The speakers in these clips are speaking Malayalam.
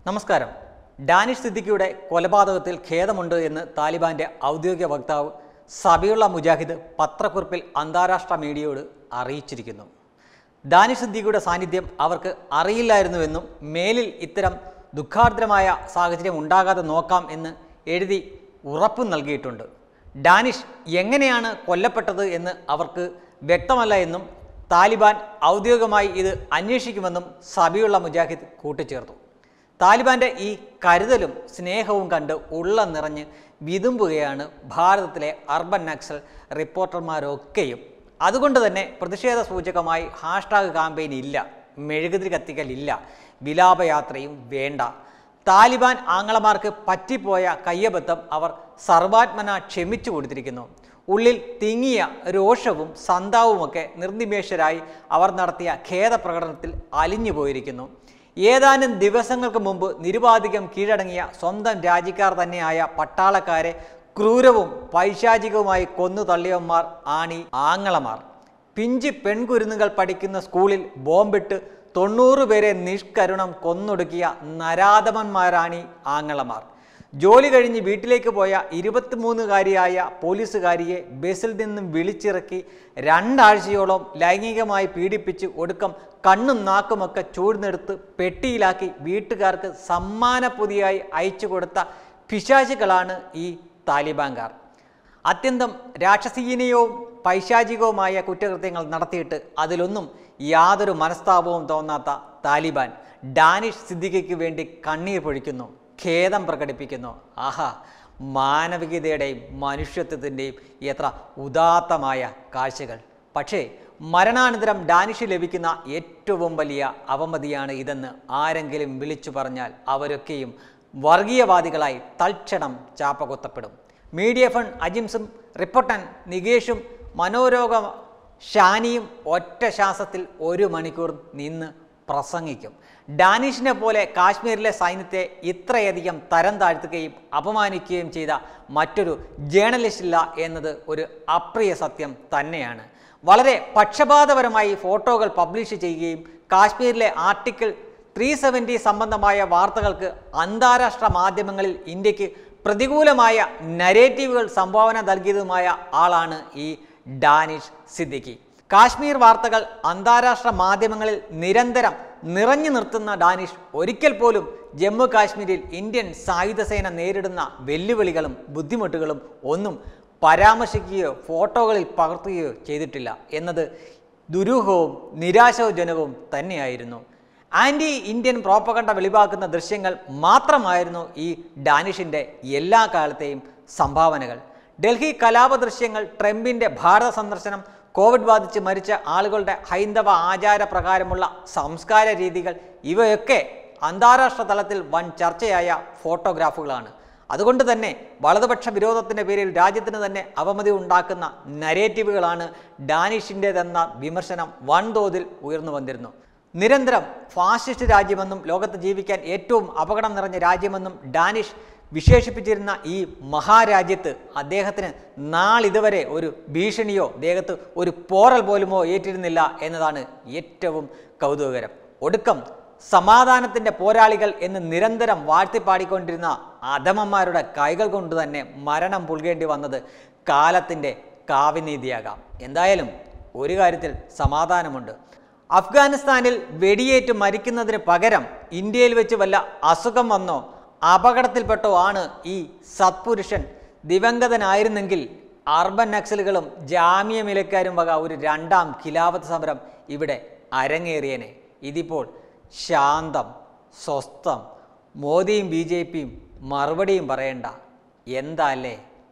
നമസ്കാരം. ഡാനിഷ് സിദ്ദിഖിയുടെ കൊലപാതകത്തിൽ ഖേദമുണ്ട് എന്ന് താലിബാന്റെ ഔദ്യോഗിക വക്താവ് സബിയുള്ള മുജാഹിദ് പത്രക്കുറിപ്പിൽ അന്താരാഷ്ട്ര മീഡിയയോട് അറിയിച്ചിരിക്കുന്നു. ഡാനിഷ് സിദ്ദിഖിയുടെ സാന്നിധ്യം അവർക്ക് അറിയില്ലായിരുന്നുവെന്നും മേലിൽ ഇത്തരം ദുഃഖാർദ്രമായ സാഹചര്യം ഉണ്ടാകാതെ നോക്കാം എന്ന് എഴുതി ഉറപ്പ് നൽകിയിട്ടുണ്ട്. ഡാനിഷ് എങ്ങനെയാണ് കൊല്ലപ്പെട്ടത് എന്ന് അവർക്ക് വ്യക്തമല്ല എന്നും താലിബാൻ ഔദ്യോഗികമായി ഇത് അന്വേഷിക്കുമെന്നും സബിയുള്ള മുജാഹിദ് കൂട്ടിച്ചേർത്തു. താലിബാന്റെ ഈ കരുതലും സ്നേഹവും കണ്ട് ഉള്ള നിറഞ്ഞ് വിതുമ്പുകയാണ് ഭാരതത്തിലെ അർബൻ നക്സൽ റിപ്പോർട്ടർമാരൊക്കെയും. അതുകൊണ്ട് തന്നെ പ്രതിഷേധ സൂചകമായി ഹാഷ്ടാഗ് ക്യാമ്പയിൻ ഇല്ല, മെഴുകുതിരി കത്തിക്കലില്ല, വിലാപയാത്രയും വേണ്ട. താലിബാൻ ആങ്ങളമാർക്ക് പറ്റിപ്പോയ കയ്യബദ്ധം അവർ സർവാത്മന ക്ഷമിച്ചു കൊടുത്തിരിക്കുന്നു. ഉള്ളിൽ തിങ്ങിയ രോഷവും സന്താവുമൊക്കെ നിർനിമേഷരായി അവർ നടത്തിയ ഖേദപ്രകടനത്തിൽ അലിഞ്ഞു പോയിരിക്കുന്നു. ഏതാനും ദിവസങ്ങൾക്ക് മുമ്പ് നിരുപാധികം കീഴടങ്ങിയ സ്വന്തം രാജ്യക്കാർ തന്നെയായ പട്ടാളക്കാരെ ക്രൂരവും പൈശാചികവുമായി കൊന്നു തള്ളിയവന്മാർ ആണീ ആങ്ങളമാർ. പിഞ്ച് പെൺകുരുന്നുകൾ പഠിക്കുന്ന സ്കൂളിൽ ബോംബിട്ട് 90 പേരെ നിഷ്കരുണം കൊന്നൊടുക്കിയ നരാധമന്മാരാണീ ആങ്ങളമാർ. ജോലി കഴിഞ്ഞ് വീട്ടിലേക്ക് പോയ 23-കാരിയായ പോലീസുകാരിയെ ബസ്സിൽ നിന്നും വിളിച്ചിറക്കി 2 ആഴ്ചയോളം ലൈംഗികമായി പീഡിപ്പിച്ച് ഒടുക്കം കണ്ണും നാക്കുമൊക്കെ ചൂഴ്ന്നെടുത്ത് പെട്ടിയിലാക്കി വീട്ടുകാർക്ക് സമ്മാനപ്പൊതിയായി അയച്ചു കൊടുത്ത പിശാചുക്കളാണ് ഈ താലിബാൻകാർ. അത്യന്തം രാക്ഷസീയനീയവും പൈശാചികവുമായ കുറ്റകൃത്യങ്ങൾ നടത്തിയിട്ട് അതിലൊന്നും യാതൊരു മനസ്താപവും തോന്നാത്ത താലിബാൻ ഡാനിഷ് സിദ്ദിഖിക്ക് വേണ്ടി കണ്ണീർ പൊഴിക്കുന്നു, ഖേദം പ്രകടിപ്പിക്കുന്നു. ആഹാ, മാനവികതയുടെയും മനുഷ്യത്വത്തിൻ്റെയും എത്ര ഉദാത്തമായ കാഴ്ചകൾ! പക്ഷേ മരണാനന്തരം ഡാനിഷ് ലഭിക്കുന്ന ഏറ്റവും വലിയ അവമതിയാണ് ഇതെന്ന് ആരെങ്കിലും വിളിച്ചു പറഞ്ഞാൽ അവരൊക്കെയും വർഗീയവാദികളായി തൽക്ഷണം ചാപ്പകൊത്തപ്പെടും. മീഡിയ ഫണ്ട് അജിംസും റിപ്പോർട്ടൻ നികേഷും മനോരോഗ ഷാനിയും ഒറ്റ ശ്വാസത്തിൽ 1 മണിക്കൂർ നിന്ന് പ്രസംഗിക്കും. ഡാനിഷിനെ പോലെ കാശ്മീരിലെ സൈന്യത്തെ ഇത്രയധികം തരം താഴ്ത്തുകയും അപമാനിക്കുകയും ചെയ്ത മറ്റൊരു ജേർണലിസ്റ്റില്ല എന്നത് ഒരു അപ്രിയ സത്യം തന്നെയാണ്. വളരെ പക്ഷപാതപരമായി ഫോട്ടോകൾ പബ്ലിഷ് ചെയ്യുകയും കാശ്മീരിലെ ആർട്ടിക്കിൾ 370 സംബന്ധമായ വാർത്തകൾക്ക് അന്താരാഷ്ട്ര മാധ്യമങ്ങളിൽ ഇന്ത്യക്ക് പ്രതികൂലമായ നരേറ്റീവുകൾ സംഭാവന നൽകിയതുമായ ആളാണ് ഈ ഡാനിഷ് സിദ്ദിഖി. കാശ്മീർ വാർത്തകൾ അന്താരാഷ്ട്ര മാധ്യമങ്ങളിൽ നിരന്തരം നിറഞ്ഞു നിർത്തുന്ന ഡാനിഷ് ഒരിക്കൽ പോലും ജമ്മു കാശ്മീരിൽ ഇന്ത്യൻ സായുധസേന നേരിടുന്ന വെല്ലുവിളികളും ബുദ്ധിമുട്ടുകളും ഒന്നും പരാമർശിക്കുകയോ ഫോട്ടോകളിൽ പകർത്തുകയോ ചെയ്തിട്ടില്ല എന്നത് ദുരൂഹവും നിരാശാജനകവും തന്നെയായിരുന്നു. ആൻറ്റി ഇന്ത്യൻ പ്രോപ്പഗണ്ട വെളിവാക്കുന്ന ദൃശ്യങ്ങൾ മാത്രമായിരുന്നു ഈ ഡാനിഷിൻ്റെ എല്ലാ കാലത്തെയും സംഭാവനകൾ. ഡൽഹി കലാപ ദൃശ്യങ്ങൾ, ട്രംപിൻ്റെ ഭാരത സന്ദർശനം, കോവിഡ് ബാധിച്ച് മരിച്ച ആളുകളുടെ ഹൈന്ദവ ആചാരപ്രകാരമുള്ള സംസ്കാര രീതികൾ, ഇവയൊക്കെ അന്താരാഷ്ട്ര തലത്തിൽ വൻ ചർച്ചയായ ഫോട്ടോഗ്രാഫുകളാണ്. അതുകൊണ്ട് തന്നെ വലതുപക്ഷ വിരോധത്തിൻ്റെ പേരിൽ രാജ്യത്തിന് തന്നെ അവമതി ഉണ്ടാക്കുന്ന നരേറ്റീവുകളാണ് ഡാനിഷിൻ്റെതെന്ന വിമർശനം വൻതോതിൽ ഉയർന്നു വന്നിരുന്നു. നിരന്തരം ഫാസിസ്റ്റ് രാജ്യമെന്നും ലോകത്ത് ജീവിക്കാൻ ഏറ്റവും അപകടം നിറഞ്ഞ രാജ്യമെന്നും ഡാനിഷ് വിശേഷിപ്പിച്ചിരുന്ന ഈ മഹാരാജ്യത്ത് അദ്ദേഹത്തിന് നാളിതുവരെ ഒരു ഭീഷണിയോ ദേഹത്ത് ഒരു പോറൽ പോലുമോ ഏറ്റിരുന്നില്ല എന്നതാണ് ഏറ്റവും കൗതുകകരം. ഒടുക്കം സമാധാനത്തിൻ്റെ പോരാളികൾ എന്ന് നിരന്തരം വാഴ്ത്തിപ്പാടിക്കൊണ്ടിരുന്ന അധമന്മാരുടെ കൈകൾ കൊണ്ട് തന്നെ മരണം പുൽകേണ്ടി വന്നത് കാലത്തിൻ്റെ കാവ്യനീതിയാകാം. എന്തായാലും ഒരു കാര്യത്തിൽ സമാധാനമുണ്ട്. അഫ്ഗാനിസ്ഥാനിൽ വെടിയേറ്റ് മരിക്കുന്നതിന് പകരം ഇന്ത്യയിൽ വെച്ച് വല്ല അസുഖം വന്നോ അപകടത്തിൽപ്പെട്ടോ ആണ് ഈ സത്പുരുഷൻ ദിവംഗതനായിരുന്നെങ്കിൽ അർബൻ നക്സലുകളും ജാമ്യ മിലക്കാരും വക ഒരു 2ാം ഖിലാഫത്ത് സമരം ഇവിടെ അരങ്ങേറിയനെ. ഇതിപ്പോൾ ശാന്തം, സ്വസ്ഥം. മോദിയും BJPയും മറുപടിയും പറയണ്ട. എന്താ അല്ലേ?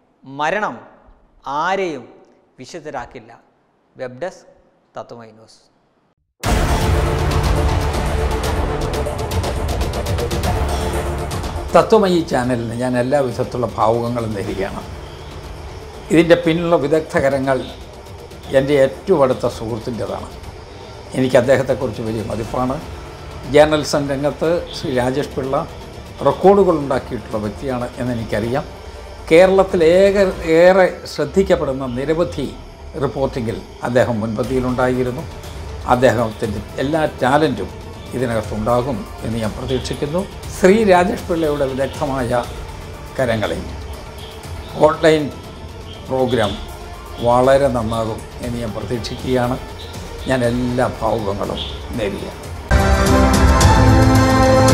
മരണം ആരെയും വിശുദ്ധരാക്കില്ല. Web desk Tatwamayi news. Tatwamayi ചാനലിന് ഞാൻ എല്ലാ വിധത്തിലുള്ള ഭാവുകങ്ങളും നേരുകയാണ്. ഇതിൻ്റെ പിന്നിലുള്ള വിദഗ്ധകരങ്ങൾ എൻ്റെ ഏറ്റവും അടുത്ത സുഹൃത്തിൻ്റെതാണ്. എനിക്ക് അദ്ദേഹത്തെക്കുറിച്ച് വലിയ മതിപ്പാണ്. ജേർണലിസം രംഗത്ത് ശ്രീ രാജേഷ് പിള്ള റെക്കോർഡുകൾ ഉണ്ടാക്കിയിട്ടുള്ള വ്യക്തിയാണ് എന്നെനിക്കറിയാം. കേരളത്തിൽ ഏറെ ശ്രദ്ധിക്കപ്പെടുന്ന നിരവധി റിപ്പോർട്ടിങ്ങിൽ അദ്ദേഹം മുൻപന്തിയിലുണ്ടായിരുന്നു. അദ്ദേഹത്തിൻ്റെ എല്ലാ ടാലൻറ്റും ഇതിനകത്തുണ്ടാകും എന്ന് ഞാൻ പ്രതീക്ഷിക്കുന്നു. ശ്രീ രാജേഷ് പിള്ളയുടെ വിദഗ്ധമായ കരങ്ങളിൽ ഓൺലൈൻ പ്രോഗ്രാം വളരെ നന്നാകും എന്ന് ഞാൻ പ്രതീക്ഷിക്കുകയാണ്. ഞാൻ എല്ലാ ഭാവുകങ്ങളും നേരുകയാണ്.